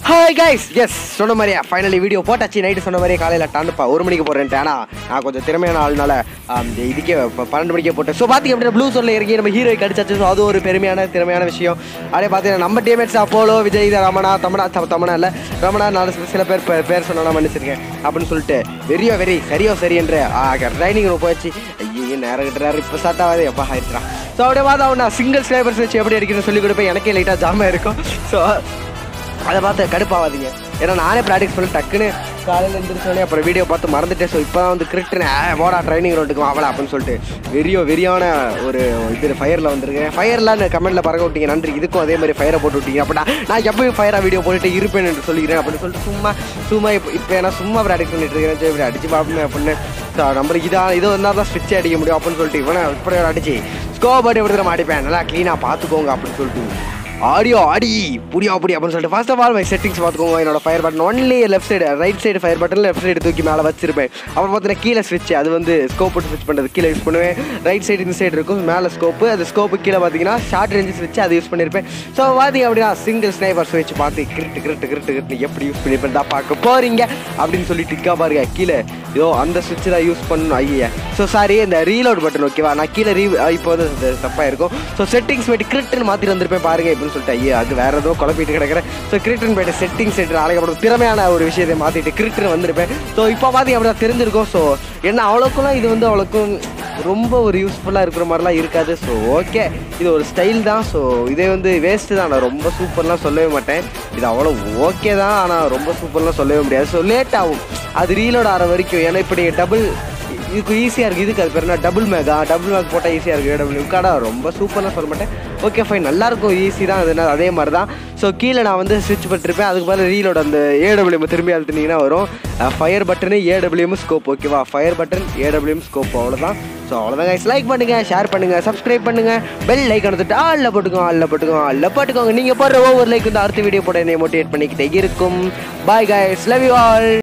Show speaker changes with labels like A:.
A: Hi guys, S சொன்ன மாதிரியா finally video போட்டாச்சு. நைட்டு சொன்ன மாதிரியே காலையில் டாண்டுப்பா 1 மணிக்கு போடுறேன்ட்டு. ஆனால் நான் கொஞ்சம் திறமையான ஆளுனால இதுக்கே 12 மணிக்கே போட்டேன். ஸோ பார்த்திங்க அப்படின்னா ப்ளூ சொல்ல இறங்கி நம்ம ஹீரோய்க்கு அடிச்சாச்சு. ஸோ அது ஒரு திறமையான விஷயம். அதே பார்த்தீங்கன்னா நம்ம டீமேட்ஸ் அப்போலோ, விஜய், ரமணா, தமனா இல்லை ரமணா, நான் சில பேர் சொன்னா மன்னிச்சிருக்கேன் அப்படின்னு சொல்லிட்டு சரியோ சரி என்று ட்ரைனிங் ரூம் போயிடுச்சு. ஐயோ நேரம் இப்போ ஸ்டார்ட் ஆகாது எப்போ ஆயிடுச்சுடா. ஸோ அப்படியே பார்த்தா நான் சிங்கிள் ஸ்னைப்பர்ஸ் வச்சு எப்படி அடிக்கணும்னு சொல்லி கொடுப்பேன். எனக்கே லைட்டாக ஜாமாக இருக்கும். ஸோ அதை பார்த்து கடுப்பாகாதீங்க. ஏன்னா நானே ப்ராக்டிஸ் பண்ணி டக்குன்னு காலையில் எழுந்திரிச்சோடனே அப்புறம் வீடியோ பார்த்து மறந்துட்டேன். ஸோ இப்போ தான் வந்து கிரிட்டுன்னு போடா ட்ரைனிங் ரோட்டுக்கு அவளை அப்படின்னு சொல்லிட்டு வெறியான ஒரு இது ஃபயரில் வந்துருக்கேன். ஃபயர்லாம் கமெண்ட்டில் பறக்க விட்டீங்க, நன்றி. இதுக்கும் அதே மாதிரி ஃபயரை போட்டு விட்டீங்க. அப்படின்னா நான் எப்போயும் ஃபயராக வீடியோ போட்டுட்டு இருப்பேன் என்று சொல்லிக்கிறேன் அப்படின்னு சொல்லிட்டு சும்மா இப்போ ஏன்னா சும்மா ப்ராக்டிஸ் பண்ணிட்டு இருக்கேன். சரி இப்படி அடிச்சு பார்ப்போமே அப்படின்னு. ஸோ நம்மளுக்கு இது வந்தால் தான் ஸ்விட்சே அடிக்க முடியும் அப்படின்னு சொல்லிட்டு இவனை இப்படி அடிச்சு ஸ்கோப் அடி எடுத்துகிற மாட்டிப்பேன். நல்லா க்ளீனாக பார்த்துக்கோங்க அப்படின்னு சொல்லிட்டு ஆடியோ புடியா அப்படின்னு சொல்லிட்டு first of all my settings பார்த்துக்கோங்க. என்னோட fire button only left side, right side fire button left side தூக்கி மேலே வச்சிருப்பேன். அப்புறம் பார்த்தீங்கன்னா கீழே ஸ்விட்ச், அது வந்து ஸ்கோப் போட்டு ஸ்விட்ச் பண்ணுறது கீழே யூஸ் பண்ணுவேன். ரைட் சைடு இந்த சைடு இருக்கும், மேலே ஸ்கோப்பு, அது ஸ்கோப்பு கீழே பார்த்தீங்கன்னா ஷார்ட் ரேஞ்சு ஸ்விட்ச் அது யூஸ் பண்ணியிருப்பேன். ஸோ பார்த்தீங்க அப்படின்னா சிங்கிள் ஸ்னைப்பர் ஸ்விட்ச் பார்த்து கிரிட்டு எப்படி யூஸ் பண்ணியிருப்பேன் தான் பார்க்க போகிறீங்க அப்படின்னு சொல்லிட்டு இருக்கா பாருங்க. கீழே இதோ அந்த ஸ்விட்ச் தான் யூஸ் பண்ணணும். ஐயா ஸோ சாரி, இந்த ரீலோட் பட்டன் ஓகேவா, நான் கீழே இப்போ வந்து தப்பாக இருக்கும். ஸோ செட்டிங்ஸ் போய்ட்டு கிரிட்டுன்னு மாற்றி வந்திருப்பேன் பாருங்க இப்படின்னு சொல்லிட்டு. ஐயா அது வேறு ஏதோ குழப்பிட்டு கிடக்கிறேன். ஸோ கிரிட்டுன்னு போய்ட்டு செட்டிங்ஸ் அழைக்கப்படும் திறமையான ஒரு விஷயத்தை மாற்றிட்டு கிரிட்டுன்னு வந்திருப்பேன். ஸோ இப்போ பார்த்து அப்படி தான் தெரிஞ்சிருக்கும். ஸோ என்ன அவ்வளோக்குலாம் இது வந்து அவ்வளோக்கும் ரொம்ப ஒரு யூஸ்ஃபுல்லாக இருக்கிற மாதிரிலாம் இருக்காது. ஸோ ஓகே, இது ஒரு ஸ்டைல் தான். ஸோ இதே வந்து வேஸ்ட்டு தான். நான் ரொம்ப சூப்பர்லாம் சொல்லவே மாட்டேன். இது அவ்வளோ ஓகே தான், ஆனால் ரொம்ப சூப்பர்லாம் சொல்லவே முடியாது. ஸோ லேட் ஆகும் அது ரீலோட் ஆகிற வரைக்கும். ஏன்னா இப்போ நீங்கள் டபுள் இதுக்கு ஈஸியாக இருக்குது. இதுக்கு அது பேர் என்ன டபுள் மேக் போட்டால் ஈஸியாக இருக்குது. ஏடபிள்யூ கடை ரொம்ப சூப்பராக சொல்ல மாட்டேன். ஓகே ஃபைன், நல்லாயிருக்கும், ஈஸி தான். அது அதே மாதிரி தான். ஸோ கீழே நான் வந்து ஸ்விட்ச் பண்ணிருப்பேன். அதுக்கு பதில் ரீலோட் அந்த ஏடபிள்யூஎம் திரும்பி அழுத்தினீங்கன்னா வரும் ஃபயர் பட்டனு ஏடபிள்யூஎம் ஸ்கோப். ஓகேவா, ஃபயர் பட்டன் ஏடபிள்யூஎம் ஸ்கோப், அவ்வளோதான். ஸோ அவ்வளோதான் கைஸ். லைக் பண்ணுங்கள், ஷேர் பண்ணுங்கள், சப்ஸ்கிரைப் பண்ணுங்கள், பெல் லைக் எடுத்துட்டு ஆளில் போட்டுக்கோங்க. நீங்கள் போடுற ஒவ்வொரு லைக் வந்து அடுத்த வீடியோ போட என்னை மோட்டிவேட் பண்ணிக்கிட்டே இருக்கும். Bye guys, love you all.